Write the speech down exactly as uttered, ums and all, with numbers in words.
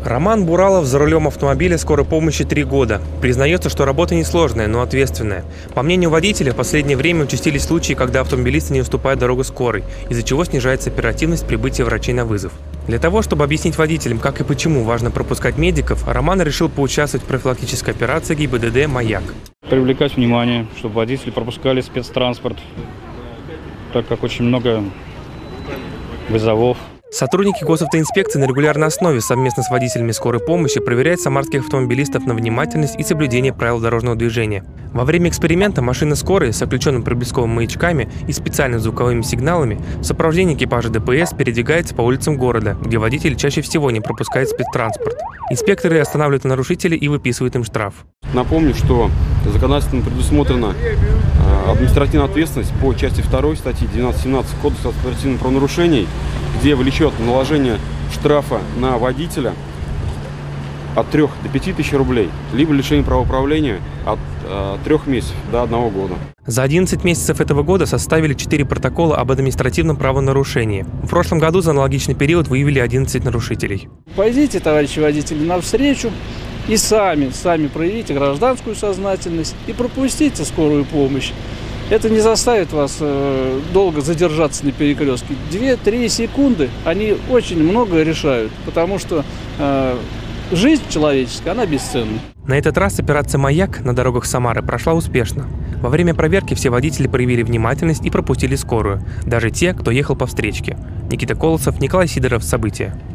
Роман Буралов за рулем автомобиля скорой помощи три года. Признается, что работа несложная, но ответственная. По мнению водителя, в последнее время участились случаи, когда автомобилисты не уступают дорогу скорой, из-за чего снижается оперативность прибытия врачей на вызов. Для того, чтобы объяснить водителям, как и почему важно пропускать медиков, Роман решил поучаствовать в профилактической операции ГИБДД «Маяк». Привлекать внимание, чтобы водители пропускали спецтранспорт, так как очень много вызовов. Сотрудники госавтоинспекции на регулярной основе совместно с водителями скорой помощи проверяют самарских автомобилистов на внимательность и соблюдение правил дорожного движения. Во время эксперимента машина скорой с отключенными проблесковыми маячками и специальными звуковыми сигналами в сопровождении экипажа ДПС передвигается по улицам города, где водитель чаще всего не пропускает спецтранспорт. Инспекторы останавливают нарушителей и выписывают им штраф. Напомню, что законодательно предусмотрена административная ответственность по части второй статьи двенадцать семнадцать Кодекса административных правонарушений, где влечет наложение штрафа на водителя от трёх до пяти тысяч рублей, либо лишение права управления от э, трех месяцев до одного года. За одиннадцать месяцев этого года составили четыре протокола об административном правонарушении. В прошлом году за аналогичный период выявили одиннадцать нарушителей. Пойдите, товарищи водители, навстречу и сами, сами проявите гражданскую сознательность и пропустите скорую помощь. Это не заставит вас э, долго задержаться на перекрестке. две-три секунды, они очень многое решают, потому что э, жизнь человеческая, она бесценна. На этот раз операция «Маяк» на дорогах Самары прошла успешно. Во время проверки все водители проявили внимательность и пропустили скорую, даже те, кто ехал по встречке. Никита Колосов, Николай Сидоров. События.